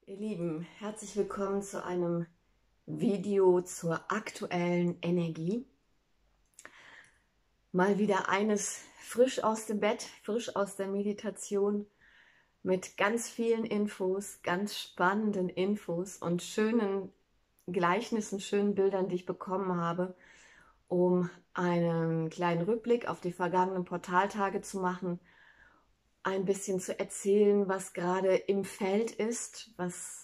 Ihr Lieben, herzlich willkommen zu einem Video zur aktuellen Energie. Mal wieder eines frisch aus dem Bett, frisch aus der Meditation mit ganz vielen Infos, ganz spannenden Infos und schönen Gleichnissen, schönen Bildern, die ich bekommen habe, um einen kleinen Rückblick auf die vergangenen Portaltage zu machen, ein bisschen zu erzählen, was gerade im Feld ist, was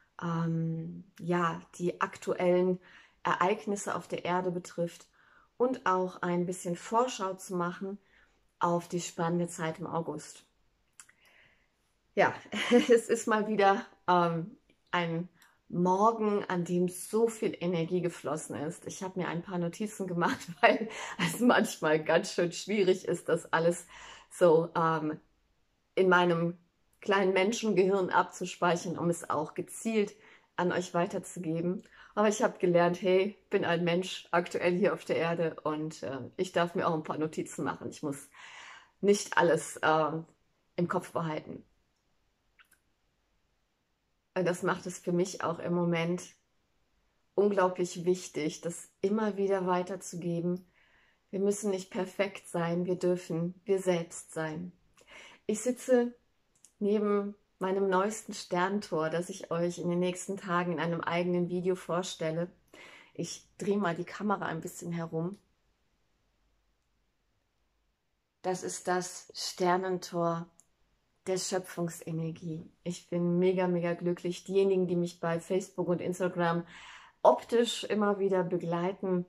ja, die aktuellen Ereignisse auf der Erde betrifft und auch ein bisschen Vorschau zu machen auf die spannende Zeit im August. Ja, es ist mal wieder ein Morgen, an dem so viel Energie geflossen ist. Ich habe mir ein paar Notizen gemacht, weil es manchmal ganz schön schwierig ist, das alles so in meinem kleinen Menschengehirn abzuspeichern, um es auch gezielt an euch weiterzugeben. Aber ich habe gelernt, hey, bin ein Mensch aktuell hier auf der Erde und ich darf mir auch ein paar Notizen machen. Ich muss nicht alles im Kopf behalten. Und das macht es für mich auch im Moment unglaublich wichtig, das immer wieder weiterzugeben. Wir müssen nicht perfekt sein, wir dürfen wir selbst sein. Ich sitze neben meinem neuesten Sterntor, das ich euch in den nächsten Tagen in einem eigenen Video vorstelle. Ich drehe mal die Kamera ein bisschen herum. Das ist das Sternentor der Schöpfungsenergie. Ich bin mega, mega glücklich. Diejenigen, die mich bei Facebook und Instagram optisch immer wieder begleiten,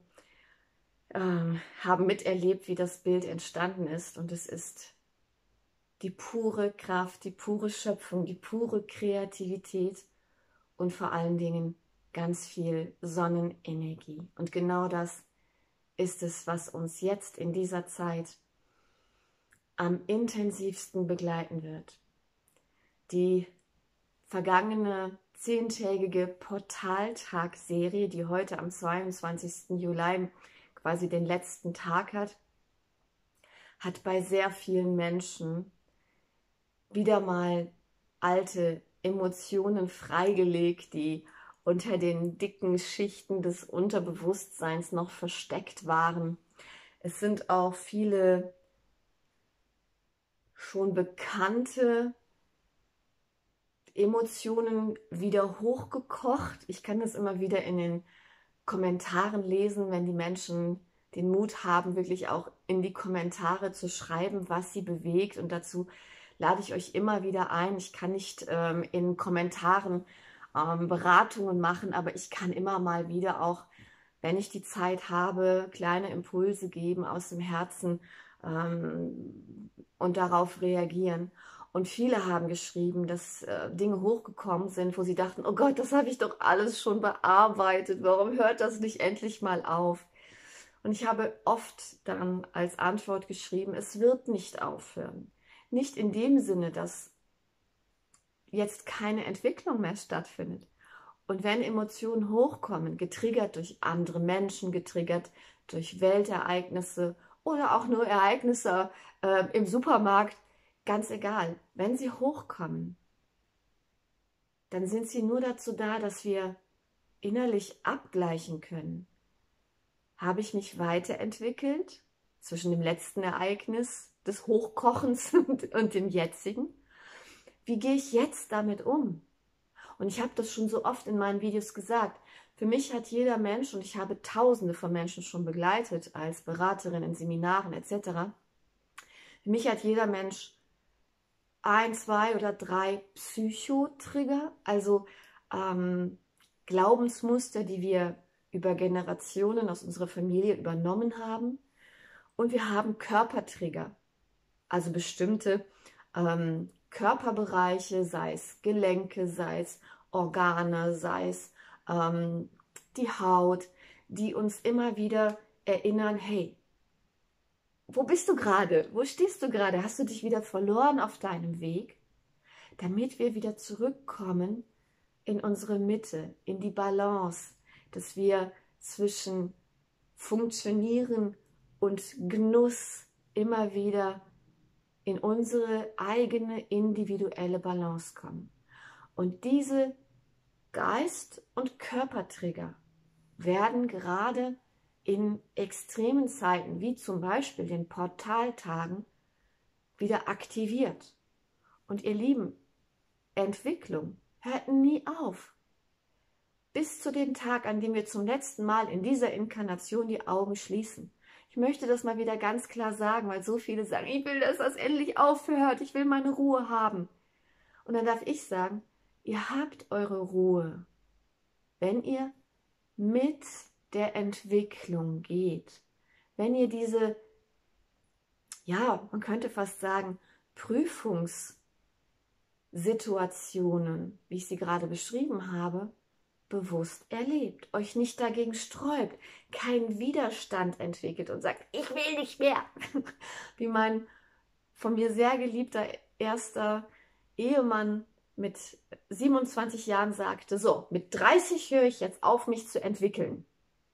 haben miterlebt, wie das Bild entstanden ist. Und es ist die pure Kraft, die pure Schöpfung, die pure Kreativität und vor allen Dingen ganz viel Sonnenenergie. Und genau das ist es, was uns jetzt in dieser Zeit am intensivsten begleiten wird. Die vergangene 10-tägige Portaltag-Serie, die heute am 22. Juli quasi den letzten Tag hat bei sehr vielen Menschen wieder mal alte Emotionen freigelegt, die unter den dicken Schichten des Unterbewusstseins noch versteckt waren. Es sind auch viele schon bekannte Emotionen wieder hochgekocht. Ich kann das immer wieder in den Kommentaren lesen, wenn die Menschen den Mut haben, wirklich auch in die Kommentare zu schreiben, was sie bewegt. Und dazu lade ich euch immer wieder ein. Ich kann nicht in Kommentaren Beratungen machen, aber ich kann immer mal wieder auch, wenn ich die Zeit habe, kleine Impulse geben aus dem Herzen und darauf reagieren. Und viele haben geschrieben, dass Dinge hochgekommen sind, wo sie dachten, oh Gott, das habe ich doch alles schon bearbeitet. Warum hört das nicht endlich mal auf? Und ich habe oft dann als Antwort geschrieben, es wird nicht aufhören. Nicht in dem Sinne, dass jetzt keine Entwicklung mehr stattfindet. Und wenn Emotionen hochkommen, getriggert durch andere Menschen, getriggert durch Weltereignisse oder auch nur Ereignisse im Supermarkt, ganz egal, wenn sie hochkommen, dann sind sie nur dazu da, dass wir innerlich abgleichen können. Habe ich mich weiterentwickelt zwischen dem letzten Ereignis des Hochkochens und dem jetzigen? Wie gehe ich jetzt damit um? Und ich habe das schon so oft in meinen Videos gesagt. Für mich hat jeder Mensch, und ich habe Tausende von Menschen schon begleitet als Beraterin in Seminaren etc., für mich hat jeder Mensch 1, 2 oder 3 Psychotrigger, also Glaubensmuster, die wir über Generationen aus unserer Familie übernommen haben. Und wir haben Körpertrigger, also bestimmte Körperbereiche, sei es Gelenke, sei es Organe, sei es die Haut, die uns immer wieder erinnern, hey, wo bist du gerade? Wo stehst du gerade? Hast du dich wieder verloren auf deinem Weg? Damit wir wieder zurückkommen in unsere Mitte, in die Balance, dass wir zwischen Funktionieren und Genuss immer wieder in unsere eigene individuelle Balance kommen. Und diese Geist- und Körpertrigger werden gerade in extremen Zeiten, wie zum Beispiel den Portaltagen, wieder aktiviert. Und ihr Lieben, Entwicklung hört nie auf. Bis zu dem Tag, an dem wir zum letzten Mal in dieser Inkarnation die Augen schließen. Ich möchte das mal wieder ganz klar sagen, weil so viele sagen, ich will, dass das endlich aufhört, ich will meine Ruhe haben. Und dann darf ich sagen, ihr habt eure Ruhe, wenn ihr mit der Entwicklung geht. Wenn ihr diese, ja, man könnte fast sagen, Prüfungssituationen, wie ich sie gerade beschrieben habe, bewusst erlebt, euch nicht dagegen sträubt, keinen Widerstand entwickelt und sagt, ich will nicht mehr. Wie mein von mir sehr geliebter erster Ehemann mit 27 Jahren sagte, so, mit 30 höre ich jetzt auf, mich zu entwickeln.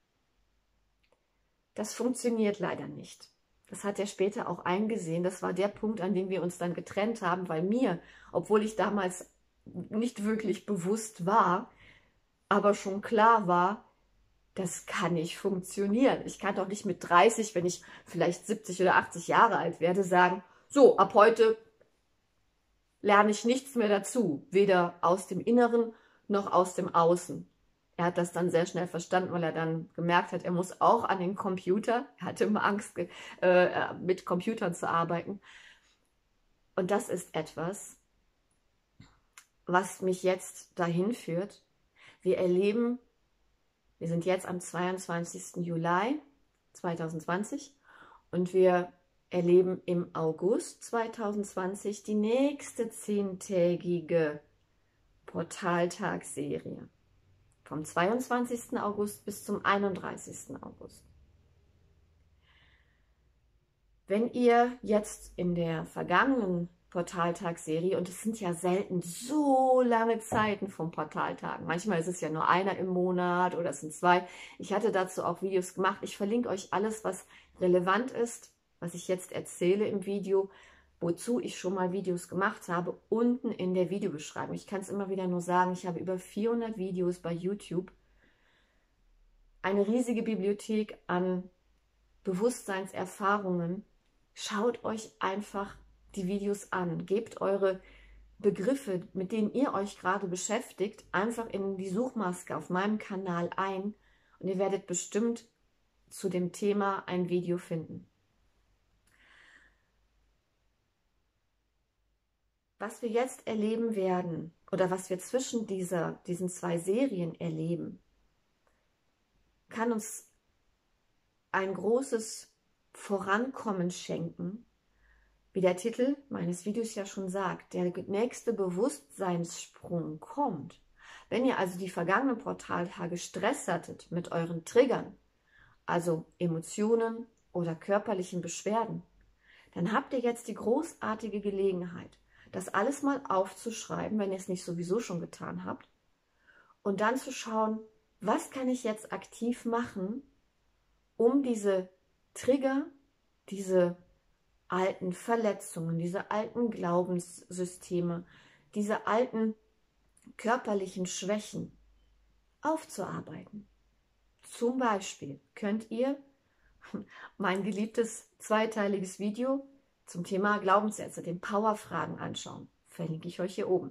Das funktioniert leider nicht. Das hat er später auch eingesehen. Das war der Punkt, an dem wir uns dann getrennt haben, weil mir, obwohl ich damals nicht wirklich bewusst war, aber schon klar war, das kann nicht funktionieren. Ich kann doch nicht mit 30, wenn ich vielleicht 70 oder 80 Jahre alt werde, sagen, so, ab heute lerne ich nichts mehr dazu, weder aus dem Inneren noch aus dem Außen. Er hat das dann sehr schnell verstanden, weil er dann gemerkt hat, er muss auch an den Computer. Er hatte immer Angst, mit Computern zu arbeiten. Und das ist etwas, was mich jetzt dahin führt. Wir erleben, wir sind jetzt am 22. Juli 2020 und wir erleben im August 2020 die nächste 10-tägige Portaltagsserie. Vom 22. August bis zum 31. August. Wenn ihr jetzt in der vergangenen Portaltagsserie, und es sind ja selten so lange Zeiten vom Portaltagen, manchmal ist es ja nur einer im Monat oder es sind 2. Ich hatte dazu auch Videos gemacht. Ich verlinke euch alles, was relevant ist, was ich jetzt erzähle im Video, wozu ich schon mal Videos gemacht habe, unten in der Videobeschreibung. Ich kann es immer wieder nur sagen, ich habe über 400 Videos bei YouTube, eine riesige Bibliothek an Bewusstseinserfahrungen. Schaut euch einfach die Videos an. Gebt eure Begriffe, mit denen ihr euch gerade beschäftigt, einfach in die Suchmaske auf meinem Kanal ein und ihr werdet bestimmt zu dem Thema ein Video finden. Was wir jetzt erleben werden oder was wir zwischen diesen 2 Serien erleben, kann uns ein großes Vorankommen schenken, wie der Titel meines Videos ja schon sagt. Der nächste Bewusstseinssprung kommt. Wenn ihr also die vergangenen Portaltage Stress hattet mit euren Triggern, also Emotionen oder körperlichen Beschwerden, dann habt ihr jetzt die großartige Gelegenheit, das alles mal aufzuschreiben, wenn ihr es nicht sowieso schon getan habt, und dann zu schauen, was kann ich jetzt aktiv machen, um diese Trigger, diese alten Verletzungen, diese alten Glaubenssysteme, diese alten körperlichen Schwächen aufzuarbeiten. Zum Beispiel könnt ihr mein geliebtes zweiteiliges Video zum Thema Glaubenssätze, den Powerfragen anschauen. Verlinke ich euch hier oben.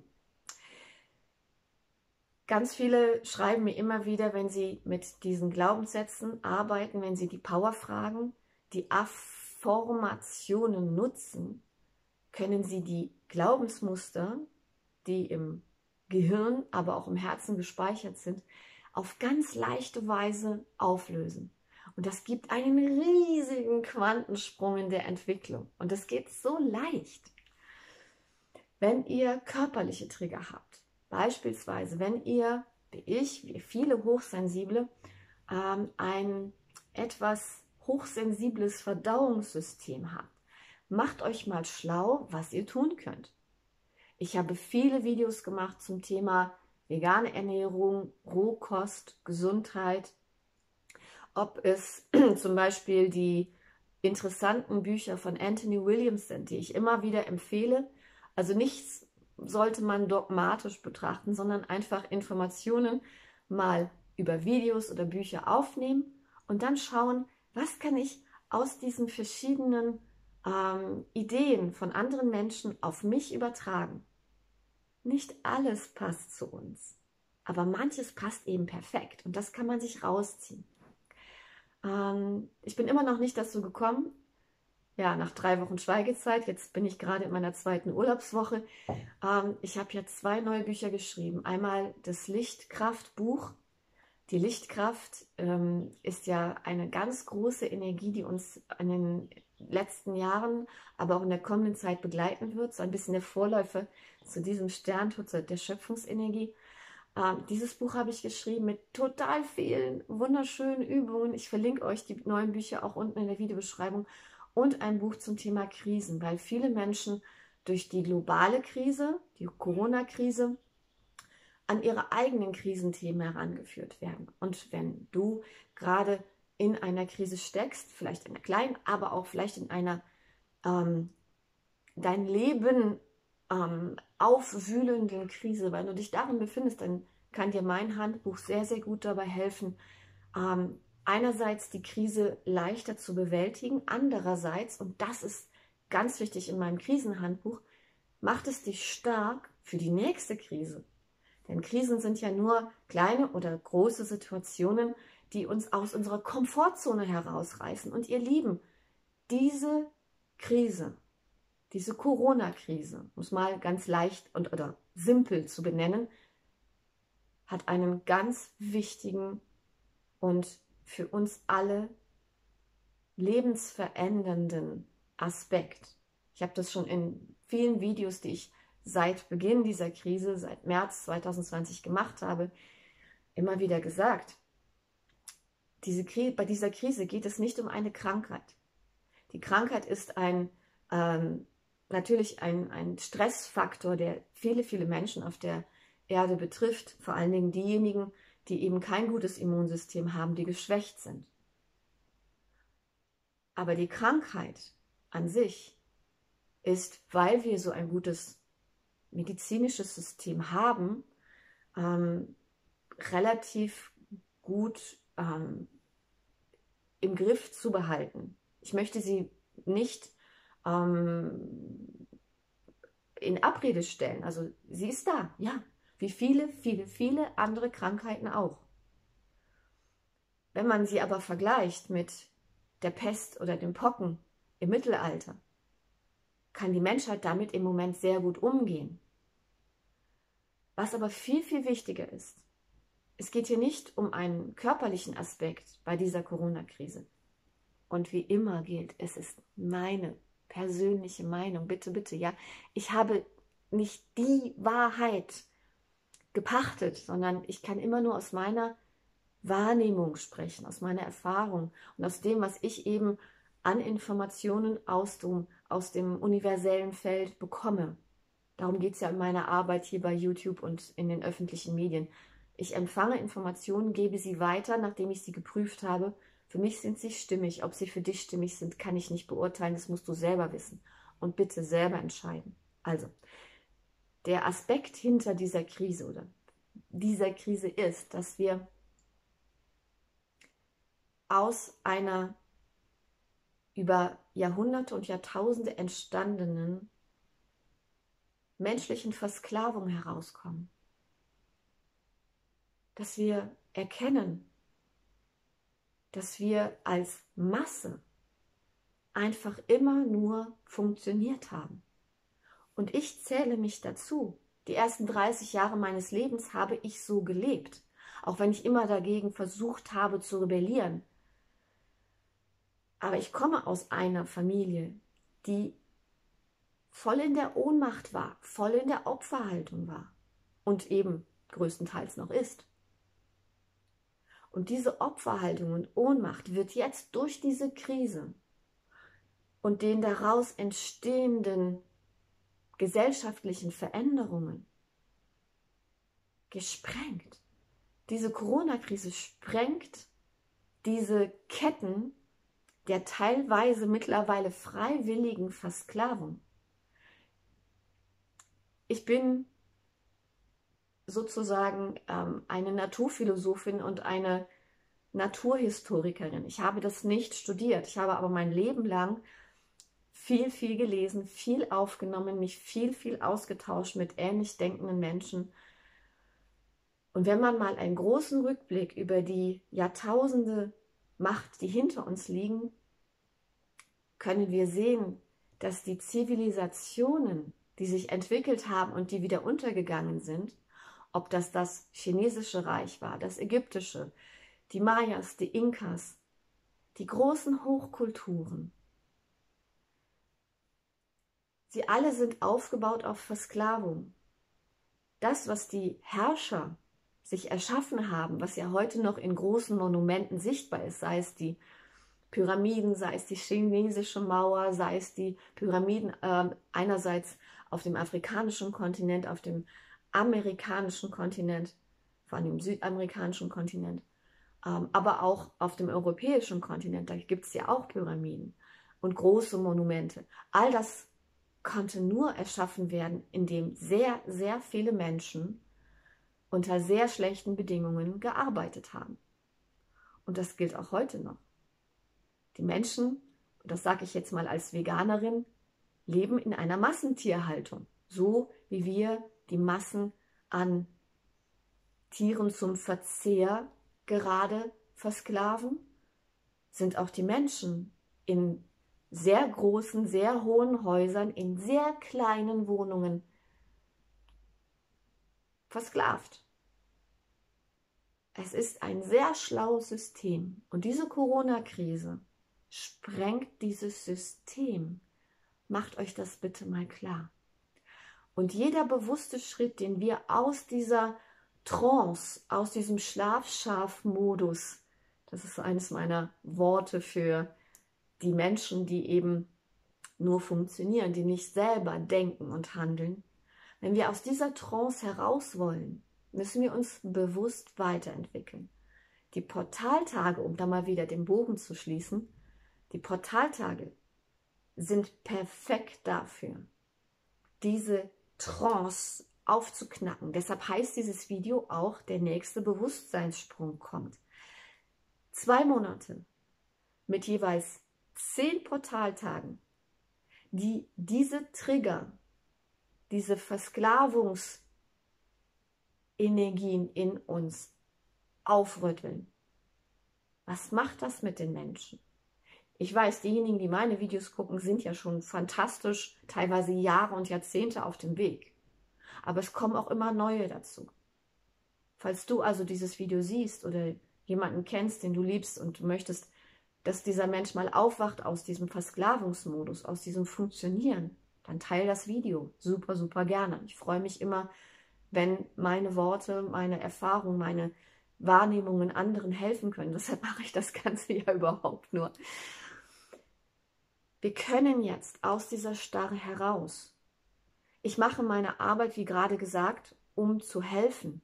Ganz viele schreiben mir immer wieder, wenn sie mit diesen Glaubenssätzen arbeiten, wenn sie die Powerfragen, die Affirmationen nutzen, können sie die Glaubensmuster, die im Gehirn, aber auch im Herzen gespeichert sind, auf ganz leichte Weise auflösen. Und das gibt einen riesigen Quantensprung in der Entwicklung. Und das geht so leicht. Wenn ihr körperliche Trigger habt, beispielsweise wenn ihr, wie ich, wie viele Hochsensible, ein etwas hochsensibles Verdauungssystem habt, macht euch mal schlau, was ihr tun könnt. Ich habe viele Videos gemacht zum Thema vegane Ernährung, Rohkost, Gesundheit, ob es zum Beispiel die interessanten Bücher von Anthony Williams sind, die ich immer wieder empfehle. Also nichts sollte man dogmatisch betrachten, sondern einfach Informationen mal über Videos oder Bücher aufnehmen und dann schauen, was kann ich aus diesen verschiedenen Ideen von anderen Menschen auf mich übertragen. Nicht alles passt zu uns, aber manches passt eben perfekt und das kann man sich rausziehen. Ich bin immer noch nicht dazu gekommen, ja, nach 3 Wochen Schweigezeit, jetzt bin ich gerade in meiner 2. Urlaubswoche. Ich habe jetzt 2 neue Bücher geschrieben. Einmal das Lichtkraftbuch. Die Lichtkraft ist ja eine ganz große Energie, die uns in den letzten Jahren, aber auch in der kommenden Zeit begleiten wird. So ein bisschen der Vorläufer zu diesem Sterntod, der Schöpfungsenergie. Dieses Buch habe ich geschrieben mit total vielen wunderschönen Übungen. Ich verlinke euch die neuen Bücher auch unten in der Videobeschreibung. Und ein Buch zum Thema Krisen, weil viele Menschen durch die globale Krise, die Corona-Krise, an ihre eigenen Krisenthemen herangeführt werden. Und wenn du gerade in einer Krise steckst, vielleicht in einer kleinen, aber auch vielleicht in einer dein Leben aufwühlenden Krise, weil du dich darin befindest, dann kann dir mein Handbuch sehr, sehr gut dabei helfen, einerseits die Krise leichter zu bewältigen, andererseits, und das ist ganz wichtig in meinem Krisenhandbuch, macht es dich stark für die nächste Krise. Denn Krisen sind ja nur kleine oder große Situationen, die uns aus unserer Komfortzone herausreißen. Und ihr Lieben, diese Krise, diese Corona-Krise, um es mal ganz leicht oder simpel zu benennen, hat einen ganz wichtigen und für uns alle lebensverändernden Aspekt. Ich habe das schon in vielen Videos, die ich seit Beginn dieser Krise, seit März 2020 gemacht habe, immer wieder gesagt. Bei dieser Krise geht es nicht um eine Krankheit. Die Krankheit ist natürlich ein Stressfaktor, der viele, viele Menschen auf der Erde betrifft, vor allen Dingen diejenigen, die eben kein gutes Immunsystem haben, die geschwächt sind. Aber die Krankheit an sich ist, weil wir so ein gutes medizinisches System haben, relativ gut im Griff zu behalten. Ich möchte sie nicht in Abrede stellen. Also sie ist da, ja, wie viele, viele, viele andere Krankheiten auch. Wenn man sie aber vergleicht mit der Pest oder den Pocken im Mittelalter, kann die Menschheit damit im Moment sehr gut umgehen. Was aber viel, viel wichtiger ist, es geht hier nicht um einen körperlichen Aspekt bei dieser Corona-Krise. Und wie immer gilt, es ist meine persönliche Meinung. Bitte, bitte, ja. Ich habe nicht die Wahrheit gepachtet, sondern ich kann immer nur aus meiner Wahrnehmung sprechen, aus meiner Erfahrung und aus dem, was ich eben an Informationen aus dem universellen Feld bekomme. Darum geht es ja in meiner Arbeit hier bei YouTube und in den öffentlichen Medien. Ich empfange Informationen, gebe sie weiter, nachdem ich sie geprüft habe. Für mich sind sie stimmig. Ob sie für dich stimmig sind, kann ich nicht beurteilen. Das musst du selber wissen. Und bitte selber entscheiden. Also, der Aspekt hinter dieser Krise oder dieser Krise ist, dass wir aus einer über Jahrhunderte und Jahrtausende entstandenen menschlichen Versklavung herauskommen. Dass wir erkennen, dass wir als Masse einfach immer nur funktioniert haben. Und ich zähle mich dazu. Die ersten 30 Jahre meines Lebens habe ich so gelebt, auch wenn ich immer dagegen versucht habe zu rebellieren. Aber ich komme aus einer Familie, die voll in der Ohnmacht war, voll in der Opferhaltung war und eben größtenteils noch ist. Und diese Opferhaltung und Ohnmacht wird jetzt durch diese Krise und den daraus entstehenden gesellschaftlichen Veränderungen gesprengt. Diese Corona-Krise sprengt diese Ketten der teilweise mittlerweile freiwilligen Versklavung. Ich bin sozusagen eine Naturphilosophin und eine Naturhistorikerin. Ich habe das nicht studiert. Ich habe aber mein Leben lang viel, viel gelesen, viel aufgenommen, mich viel, viel ausgetauscht mit ähnlich denkenden Menschen. Und wenn man mal einen großen Rückblick über die Jahrtausende macht, die hinter uns liegen, können wir sehen, dass die Zivilisationen, die sich entwickelt haben und die wieder untergegangen sind, ob das chinesische Reich war, das ägyptische, die Mayas, die Inkas, die großen Hochkulturen, sie alle sind aufgebaut auf Versklavung. Das, was die Herrscher sich erschaffen haben, was ja heute noch in großen Monumenten sichtbar ist, sei es die Pyramiden, sei es die chinesische Mauer, sei es die Pyramiden einerseits auf dem afrikanischen Kontinent, auf dem amerikanischen Kontinent, vor allem im südamerikanischen Kontinent, aber auch auf dem europäischen Kontinent, da gibt es ja auch Pyramiden und große Monumente. All das konnte nur erschaffen werden, indem sehr, sehr viele Menschen unter sehr schlechten Bedingungen gearbeitet haben. Und das gilt auch heute noch. Die Menschen, und das sage ich jetzt mal als Veganerin, leben in einer Massentierhaltung. So wie wir die Massen an Tieren zum Verzehr gerade versklaven, sind auch die Menschen in sehr großen, sehr hohen Häusern, in sehr kleinen Wohnungen versklavt. Es ist ein sehr schlaues System und diese Corona-Krise sprengt dieses System. Macht euch das bitte mal klar. Und jeder bewusste Schritt, den wir aus dieser Trance, aus diesem Schlafschaf-Modus, das ist eines meiner Worte für die Menschen, die eben nur funktionieren, die nicht selber denken und handeln. Wenn wir aus dieser Trance heraus wollen, müssen wir uns bewusst weiterentwickeln. Die Portaltage, um da mal wieder den Bogen zu schließen, die Portaltage sind perfekt dafür, diese Trance aufzuknacken. Deshalb heißt dieses Video auch, der nächste Bewusstseinssprung kommt. 2 Monate mit jeweils 10 Portaltagen, die diese Trigger, diese Versklavungsenergien in uns aufrütteln. Was macht das mit den Menschen? Ich weiß, diejenigen, die meine Videos gucken, sind ja schon fantastisch, teilweise Jahre und Jahrzehnte auf dem Weg. Aber es kommen auch immer neue dazu. Falls du also dieses Video siehst oder jemanden kennst, den du liebst und du möchtest, dass dieser Mensch mal aufwacht aus diesem Versklavungsmodus, aus diesem Funktionieren, dann teile das Video super, super gerne. Ich freue mich immer, wenn meine Worte, meine Erfahrungen, meine Wahrnehmungen anderen helfen können. Deshalb mache ich das Ganze ja überhaupt nur. Wir können jetzt aus dieser Starre heraus. Ich mache meine Arbeit, wie gerade gesagt, um zu helfen.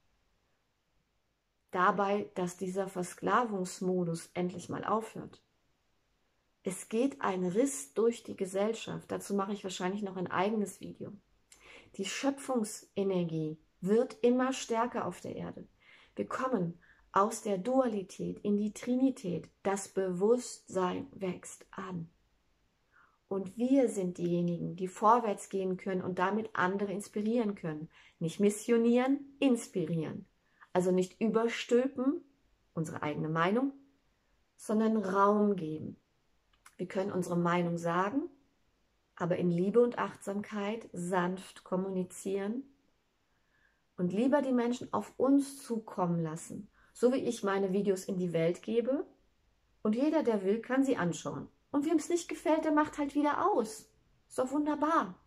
Dabei, dass dieser Versklavungsmodus endlich mal aufhört. Es geht ein Riss durch die Gesellschaft. Dazu mache ich wahrscheinlich noch ein eigenes Video. Die Schöpfungsenergie wird immer stärker auf der Erde. Wir kommen aus der Dualität in die Trinität. Das Bewusstsein wächst an. Und wir sind diejenigen, die vorwärts gehen können und damit andere inspirieren können. Nicht missionieren, inspirieren. Also nicht überstülpen, unsere eigene Meinung, sondern Raum geben. Wir können unsere Meinung sagen, aber in Liebe und Achtsamkeit sanft kommunizieren und lieber die Menschen auf uns zukommen lassen, so wie ich meine Videos in die Welt gebe und jeder, der will, kann sie anschauen. Und wem es nicht gefällt, der macht halt wieder aus. Ist doch wunderbar.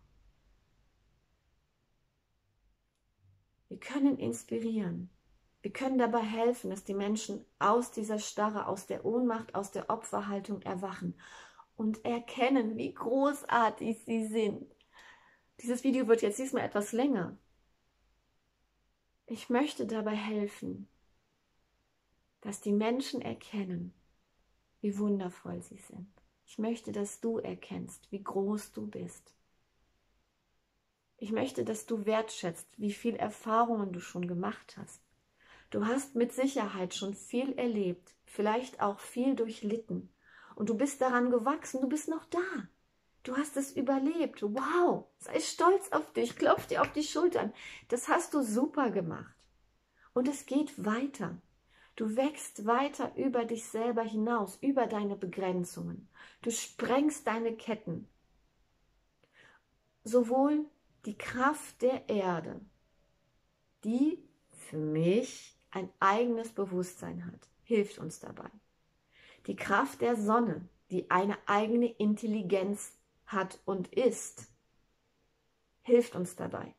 Wir können inspirieren. Wir können dabei helfen, dass die Menschen aus dieser Starre, aus der Ohnmacht, aus der Opferhaltung erwachen und erkennen, wie großartig sie sind. Dieses Video wird jetzt diesmal etwas länger. Ich möchte dabei helfen, dass die Menschen erkennen, wie wundervoll sie sind. Ich möchte, dass du erkennst, wie groß du bist. Ich möchte, dass du wertschätzt, wie viel Erfahrungen du schon gemacht hast. Du hast mit Sicherheit schon viel erlebt, vielleicht auch viel durchlitten. Und du bist daran gewachsen, du bist noch da. Du hast es überlebt. Wow, sei stolz auf dich, klopf dir auf die Schultern. Das hast du super gemacht. Und es geht weiter. Du wächst weiter über dich selber hinaus, über deine Begrenzungen. Du sprengst deine Ketten. Sowohl die Kraft der Erde, die für mich ein eigenes Bewusstsein hat, hilft uns dabei. Die Kraft der Sonne, die eine eigene Intelligenz hat und ist, hilft uns dabei.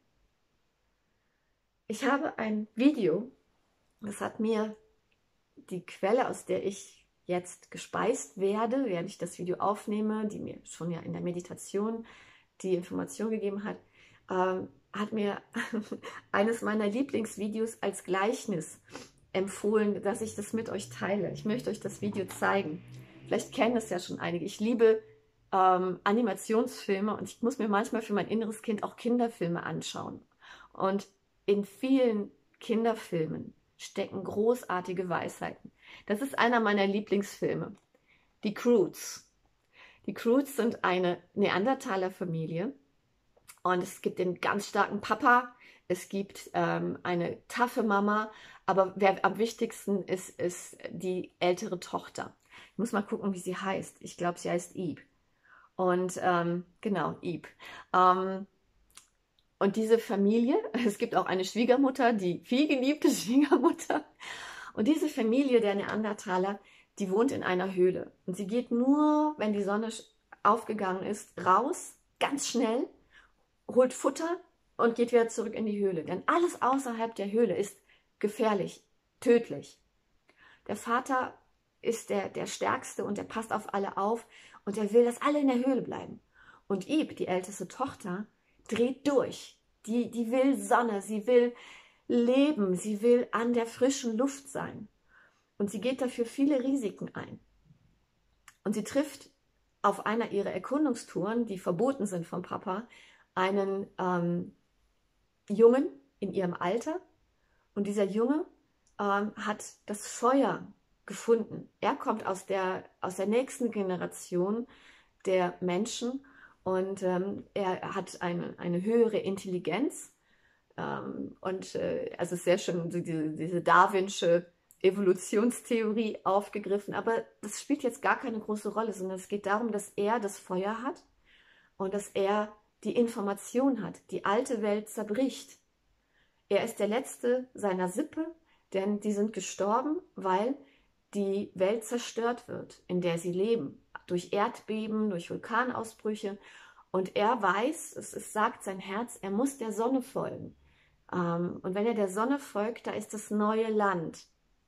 Ich habe ein Video, das hat mir die Quelle, aus der ich jetzt gespeist werde, während ich das Video aufnehme, die mir schon ja in der Meditation die Information gegeben hat, hat mir eines meiner Lieblingsvideos als Gleichnis empfohlen, dass ich das mit euch teile. Ich möchte euch das Video zeigen. Vielleicht kennen es ja schon einige. Ich liebe Animationsfilme und ich muss mir manchmal für mein inneres Kind auch Kinderfilme anschauen. Und in vielen Kinderfilmen stecken großartige Weisheiten. Das ist einer meiner Lieblingsfilme. Die Croods. Die Croods sind eine Neandertaler-Familie und es gibt den ganz starken Papa, es gibt eine taffe Mama, aber wer am wichtigsten ist, ist die ältere Tochter. Ich muss mal gucken, wie sie heißt. Ich glaube, sie heißt Eve. Und genau, Eve. Und diese Familie, es gibt auch eine Schwiegermutter, die vielgeliebte Schwiegermutter. Und diese Familie der Neandertaler, die wohnt in einer Höhle. Und sie geht nur, wenn die Sonne aufgegangen ist, raus, ganz schnell, holt Futter und geht wieder zurück in die Höhle. Denn alles außerhalb der Höhle ist gefährlich, tödlich. Der Vater ist der Stärkste und der passt auf alle auf und er will, dass alle in der Höhle bleiben. Und Eve, die älteste Tochter, dreht durch. Die will Sonne, sie will leben, sie will an der frischen Luft sein. Und sie geht dafür viele Risiken ein. Und sie trifft auf einer ihrer Erkundungstouren, die verboten sind vom Papa, einen Jungen in ihrem Alter. Und dieser Junge hat das Feuer gefunden. Er kommt aus der nächsten Generation der Menschen und er hat eine höhere Intelligenz. Also es ist sehr schön, diese darwinsche Evolutionstheorie aufgegriffen, aber das spielt jetzt gar keine große Rolle, sondern es geht darum, dass er das Feuer hat und dass er die Information hat. Die alte Welt zerbricht. Er ist der Letzte seiner Sippe, denn die sind gestorben, weil die Welt zerstört wird, in der sie leben, durch Erdbeben, durch Vulkanausbrüche. Und er weiß, es sagt sein Herz, er muss der Sonne folgen. Und wenn er der Sonne folgt, da ist das neue Land.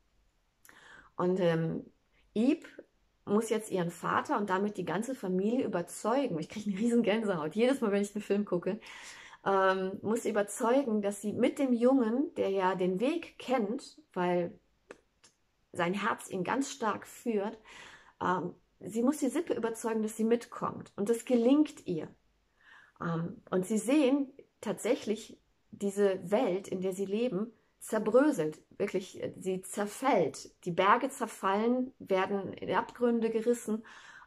Und Eve muss jetzt ihren Vater und damit die ganze Familie überzeugen. Ich kriege eine riesen Gänsehaut, jedes Mal, wenn ich einen Film gucke. Muss sie überzeugen, dass sie mit dem Jungen, der ja den Weg kennt, weil sein Herz ihn ganz stark führt, sie muss die Sippe überzeugen, dass sie mitkommt. Und das gelingt ihr. Und sie sehen tatsächlich diese Welt, in der sie leben, zerbröselt. Wirklich, sie zerfällt. Die Berge zerfallen, werden in Abgründe gerissen.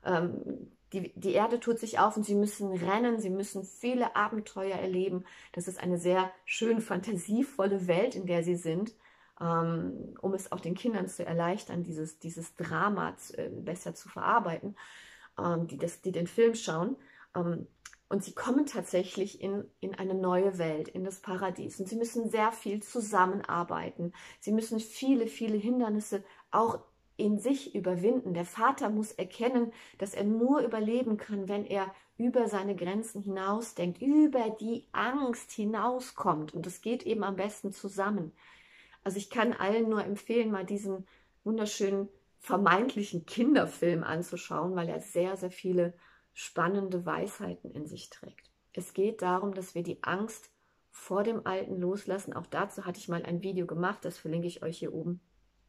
Die Erde tut sich auf und sie müssen rennen, sie müssen viele Abenteuer erleben. Das ist eine sehr schön fantasievolle Welt, in der sie sind, um es auch den Kindern zu erleichtern, dieses Drama besser zu verarbeiten, die den Film schauen. Und sie kommen tatsächlich in eine neue Welt, in das Paradies. Und sie müssen sehr viel zusammenarbeiten. Sie müssen viele, viele Hindernisse auch in sich überwinden. Der Vater muss erkennen, dass er nur überleben kann, wenn er über seine Grenzen hinausdenkt, über die Angst hinauskommt. Und das geht eben am besten zusammen. Also ich kann allen nur empfehlen, mal diesen wunderschönen vermeintlichen Kinderfilm anzuschauen, weil er sehr, sehr viele spannende Weisheiten in sich trägt. Es geht darum, dass wir die Angst vor dem Alten loslassen. Auch dazu hatte ich mal ein Video gemacht, das verlinke ich euch hier oben.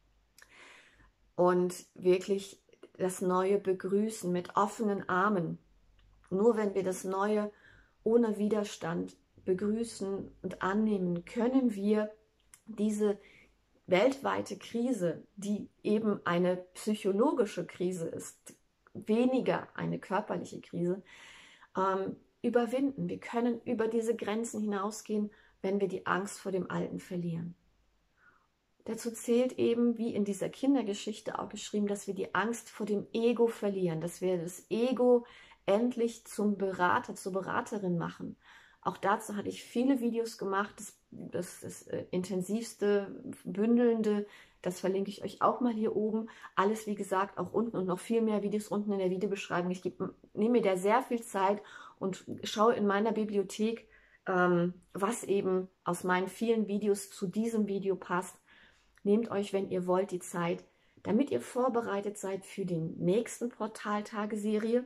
Und wirklich das Neue begrüßen mit offenen Armen. Nur wenn wir das Neue ohne Widerstand begrüßen und annehmen, können wir diese weltweite Krise, die eben eine psychologische Krise ist, weniger eine körperliche Krise, überwinden. Wir können über diese Grenzen hinausgehen, wenn wir die Angst vor dem Alten verlieren. Dazu zählt eben, wie in dieser Kindergeschichte auch geschrieben, dass wir die Angst vor dem Ego verlieren, dass wir das Ego endlich zum Berater, zur Beraterin machen. Auch dazu hatte ich viele Videos gemacht. Das intensivste, bündelnde, das verlinke ich euch auch mal hier oben. Alles, wie gesagt, auch unten und noch viel mehr Videos unten in der Videobeschreibung. Ich nehme mir da sehr viel Zeit und schaue in meiner Bibliothek, was eben aus meinen vielen Videos zu diesem Video passt. Nehmt euch, wenn ihr wollt, die Zeit, damit ihr vorbereitet seid für die nächsten Portaltageserie,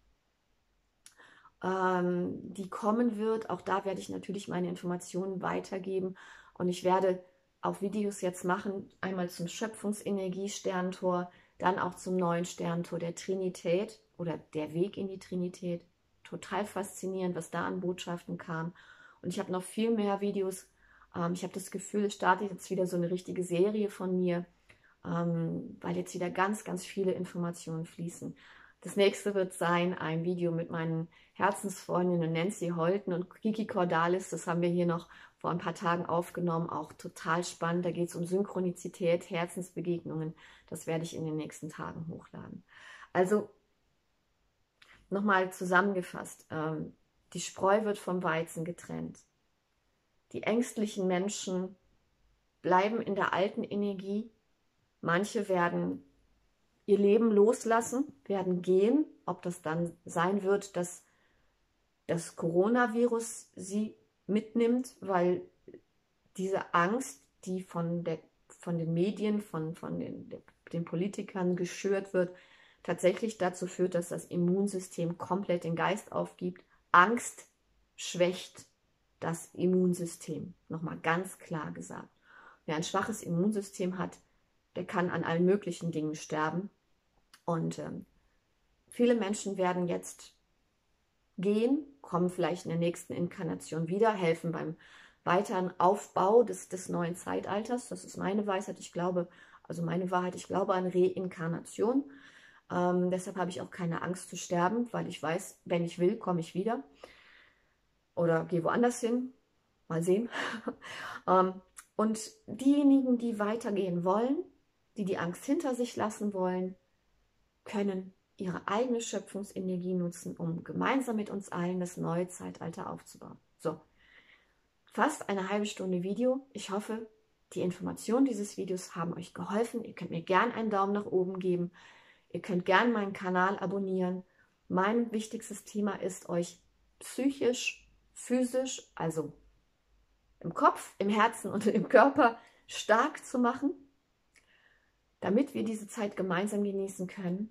die kommen wird. Auch da werde ich natürlich meine Informationen weitergeben und ich werde auch Videos jetzt machen, einmal zum Schöpfungsenergie-Sterntor, dann auch zum neuen Sterntor der Trinität oder der Weg in die Trinität. Total faszinierend, was da an Botschaften kam. Und ich habe noch viel mehr Videos. Ich habe das Gefühl, es startet jetzt wieder so eine richtige Serie von mir, weil jetzt wieder ganz, ganz viele Informationen fließen. Das nächste wird sein ein Video mit meinen Herzensfreundinnen Nancy Holten und Kiki Cordalis. Das haben wir hier noch vor ein paar Tagen aufgenommen. Auch total spannend. Da geht es um Synchronizität, Herzensbegegnungen. Das werde ich in den nächsten Tagen hochladen. Also nochmal zusammengefasst. Die Spreu wird vom Weizen getrennt. Die ängstlichen Menschen bleiben in der alten Energie. Manche werden ihr Leben loslassen, werden gehen. Ob das dann sein wird, dass das Coronavirus sie mitnimmt, weil diese Angst, die von den Medien, von den Politikern geschürt wird, tatsächlich dazu führt, dass das Immunsystem komplett den Geist aufgibt. Angst schwächt das Immunsystem, nochmal ganz klar gesagt. Wer ein schwaches Immunsystem hat, der kann an allen möglichen Dingen sterben. Und viele Menschen werden jetzt gehen, kommen vielleicht in der nächsten Inkarnation wieder, helfen beim weiteren Aufbau des neuen Zeitalters. Das ist meine Weisheit. Ich glaube, also meine Wahrheit, ich glaube an Reinkarnation. Deshalb habe ich auch keine Angst zu sterben, weil ich weiß, wenn ich will, komme ich wieder. Oder gehe woanders hin. Mal sehen. Und diejenigen, die weitergehen wollen, die die Angst hinter sich lassen wollen, können ihre eigene Schöpfungsenergie nutzen, um gemeinsam mit uns allen das neue Zeitalter aufzubauen. So, fast eine halbe Stunde Video. Ich hoffe, die Informationen dieses Videos haben euch geholfen. Ihr könnt mir gerne einen Daumen nach oben geben. Ihr könnt gerne meinen Kanal abonnieren. Mein wichtigstes Thema ist, euch psychisch, physisch, also im Kopf, im Herzen und im Körper stark zu machen, damit wir diese Zeit gemeinsam genießen können.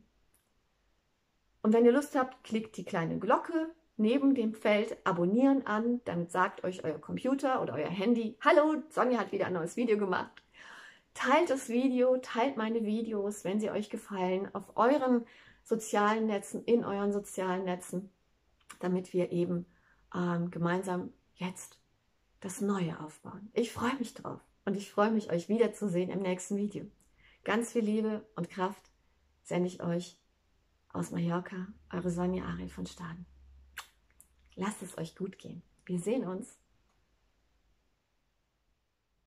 Und wenn ihr Lust habt, klickt die kleine Glocke neben dem Feld Abonnieren an, dann sagt euch euer Computer oder euer Handy: Hallo, Sonja hat wieder ein neues Video gemacht. Teilt das Video, teilt meine Videos, wenn sie euch gefallen, auf euren sozialen Netzen, in euren sozialen Netzen, damit wir eben gemeinsam jetzt das Neue aufbauen. Ich freue mich drauf und ich freue mich, euch wiederzusehen im nächsten Video. Ganz viel Liebe und Kraft sende ich euch aus Mallorca, eure Sonja Ariel von Staden. Lasst es euch gut gehen. Wir sehen uns.